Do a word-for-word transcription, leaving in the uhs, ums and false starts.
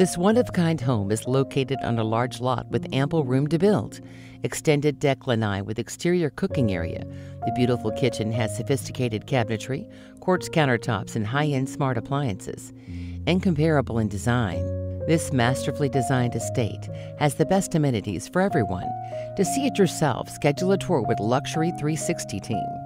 This one-of-kind home is located on a large lot with ample room to build. Extended deck lanai with exterior cooking area. The beautiful kitchen has sophisticated cabinetry, quartz countertops, and high-end smart appliances. Incomparable in design, this masterfully designed estate has the best amenities for everyone. To see it yourself, schedule a tour with Luxury three sixty Team.